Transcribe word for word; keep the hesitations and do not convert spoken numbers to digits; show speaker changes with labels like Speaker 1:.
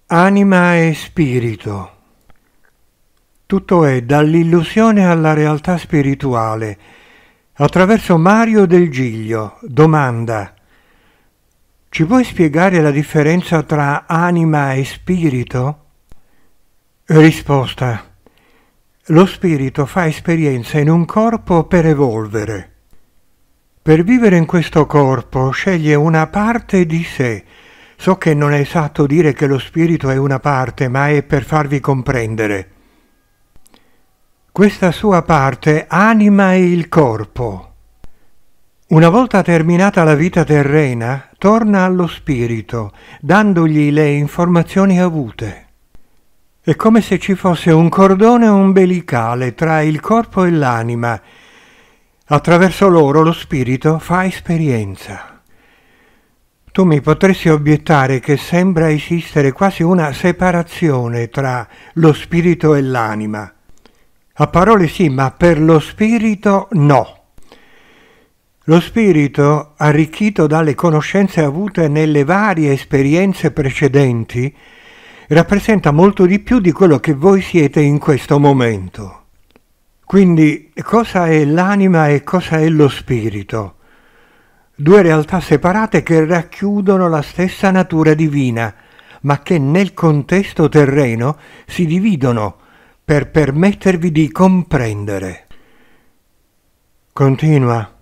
Speaker 1: Anima e spirito. Tutto è dall'illusione alla realtà spirituale. Attraverso Mario Del Giglio. Domanda: ci puoi spiegare la differenza tra anima e spirito? Risposta: lo spirito fa esperienza in un corpo per evolvere. Per vivere in questo corpo sceglie una parte di sé. So che non è esatto dire che lo spirito è una parte, ma è per farvi comprendere. Questa sua parte anima il corpo. Una volta terminata la vita terrena, torna allo spirito, dandogli le informazioni avute. È come se ci fosse un cordone ombelicale tra il corpo e l'anima. Attraverso loro lo spirito fa esperienza. Tu mi potresti obiettare che sembra esistere quasi una separazione tra lo spirito e l'anima. A parole sì, ma per lo spirito no. Lo spirito, arricchito dalle conoscenze avute nelle varie esperienze precedenti, rappresenta molto di più di quello che voi siete in questo momento. Quindi, cosa è l'anima e cosa è lo spirito? Due realtà separate che racchiudono la stessa natura divina, ma che nel contesto terreno si dividono per permettervi di comprendere. Continua.